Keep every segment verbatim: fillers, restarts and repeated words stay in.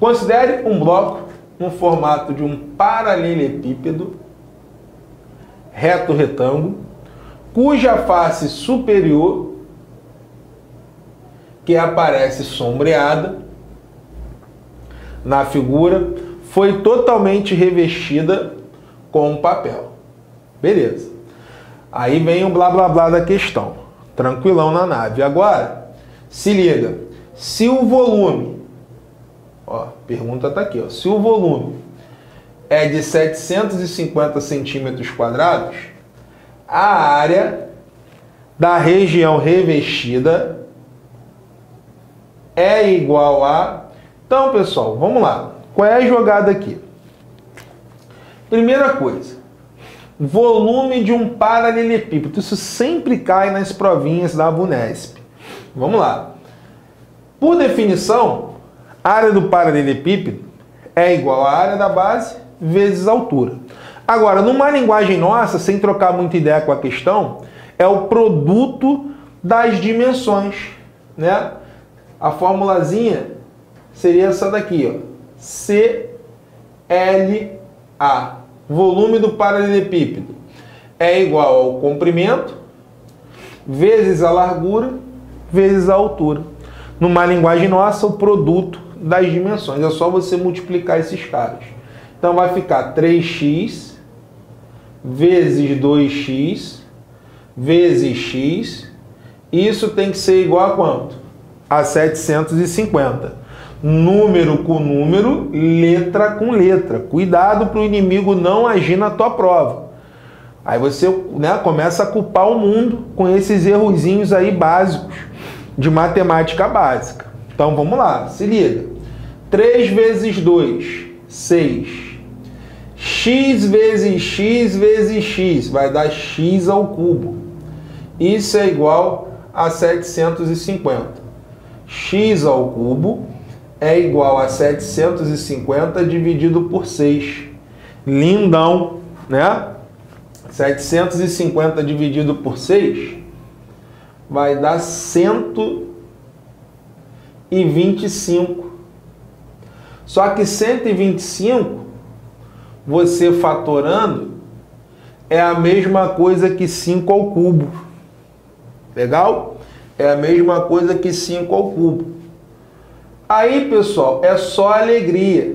Considere um bloco no formato de um paralelepípedo reto retângulo, cuja face superior, que aparece sombreada na figura, foi totalmente revestida com papel. Beleza. Aí vem o blá blá blá da questão. Tranquilão na nave. Agora, se liga. Se o volume, ó, pergunta tá aqui, ó. Se o volume é de setecentos e cinquenta centímetros quadrados, a área da região revestida é igual a... Então, pessoal, vamos lá. Qual é a jogada aqui? Primeira coisa, volume de um paralelepípedo. Isso sempre cai nas provinhas da Abunesp. Vamos lá. Por definição, a área do paralelepípedo é igual à área da base vezes a altura. Agora, numa linguagem nossa, sem trocar muita ideia com a questão, é o produto das dimensões, né? A formulazinha seria essa daqui, ó. C L A. Volume do paralelepípedo é igual ao comprimento vezes a largura vezes a altura. Numa linguagem nossa, o produto das dimensões. É só você multiplicar esses caras. Então vai ficar três x vezes dois x vezes x. Isso tem que ser igual a quanto? A setecentos e cinquenta. Número com número, letra com letra. Cuidado para o inimigo não agir na tua prova. Aí você, né, começa a culpar o mundo com esses errozinhos aí básicos de matemática básica. Então vamos lá, se liga. três vezes dois, seis. X vezes x vezes x vai dar x ao cubo. Isso é igual a setecentos e cinquenta. X ao cubo é igual a setecentos e cinquenta dividido por seis. Lindão, né? setecentos e cinquenta dividido por seis vai dar cento e vinte e cinco. Só que cento e vinte e cinco, você fatorando, é a mesma coisa que cinco ao cubo. Legal? É a mesma coisa que cinco ao cubo. Aí, pessoal, é só alegria.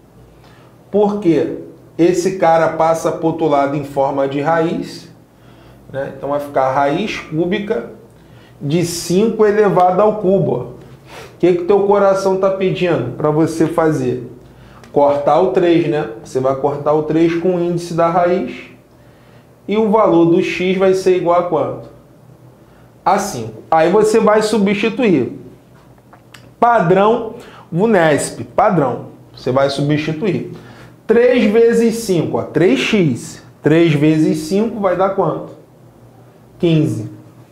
Porque esse cara passa para o outro lado em forma de raiz, né? Então vai ficar raiz cúbica de cinco elevado ao cubo. Ó. O que que teu coração está pedindo para você fazer? Cortar o três, né? Você vai cortar o três com o índice da raiz. E o valor do x vai ser igual a quanto? A cinco. Aí você vai substituir. Padrão Vunesp, padrão. Você vai substituir. três vezes cinco, ó, três x. três vezes cinco vai dar quanto? quinze.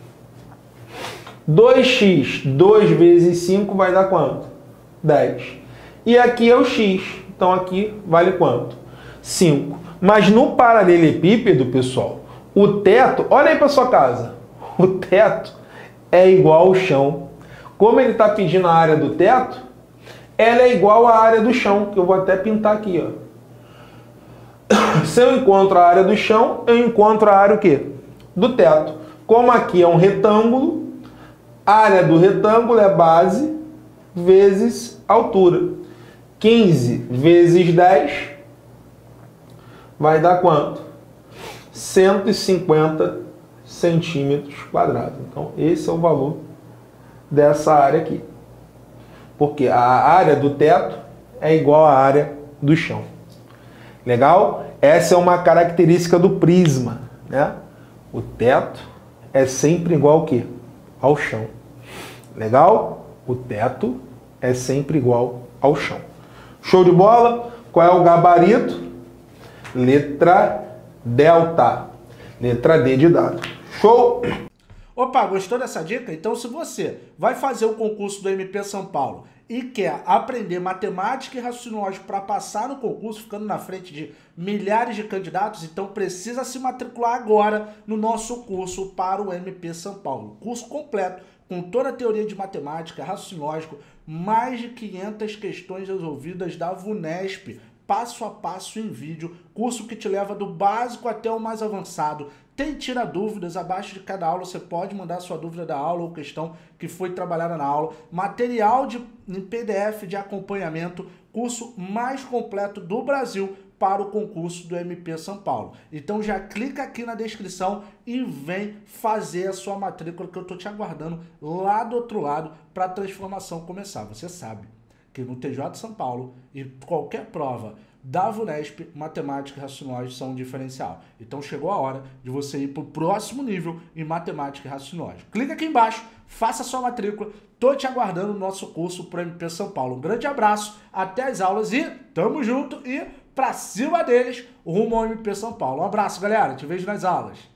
dois x, dois vezes cinco vai dar quanto? dez. E aqui é o x. Então aqui vale quanto? cinco. Mas no paralelepípedo, pessoal, o teto, olha aí para sua casa. O teto é igual ao chão. Como ele está pedindo a área do teto, ela é igual à área do chão, que eu vou até pintar aqui, ó. Se eu encontro a área do chão, eu encontro a área o quê? Do teto. Como aqui é um retângulo, a área do retângulo é base vezes altura. quinze vezes dez vai dar quanto? cento e cinquenta centímetros quadrados. Então, esse é o valor dessa área aqui. Porque a área do teto é igual à área do chão. Legal? Essa é uma característica do prisma, né? O teto é sempre igual ao quê? Ao chão. Legal? O teto é sempre igual ao chão. Show de bola? Qual é o gabarito? Letra delta. Letra D de dado. Show? Opa, gostou dessa dica? Então, se você vai fazer o concurso do M P São Paulo e quer aprender matemática e raciocínio lógico para passar no concurso, ficando na frente de milhares de candidatos, então precisa se matricular agora no nosso curso para o M P São Paulo. Curso completo, com toda a teoria de matemática, raciocínio lógico, mais de quinhentas questões resolvidas da VUNESP, passo a passo em vídeo, curso que te leva do básico até o mais avançado. Tem tira dúvidas, abaixo de cada aula você pode mandar sua dúvida da aula ou questão que foi trabalhada na aula. Material de, em P D F de acompanhamento, curso mais completo do Brasil para o concurso do M P São Paulo. Então já clica aqui na descrição e vem fazer a sua matrícula que eu estou te aguardando lá do outro lado para a transformação começar. Você sabe que no T J de São Paulo e qualquer prova da VUNESP, matemática e raciocínio são um diferencial. Então chegou a hora de você ir para o próximo nível em matemática e raciocínio. Clica aqui embaixo, faça a sua matrícula. Tô te aguardando no nosso curso para o M P São Paulo. Um grande abraço, até as aulas e tamo junto e pra cima deles, rumo ao M P São Paulo. Um abraço, galera. Te vejo nas aulas.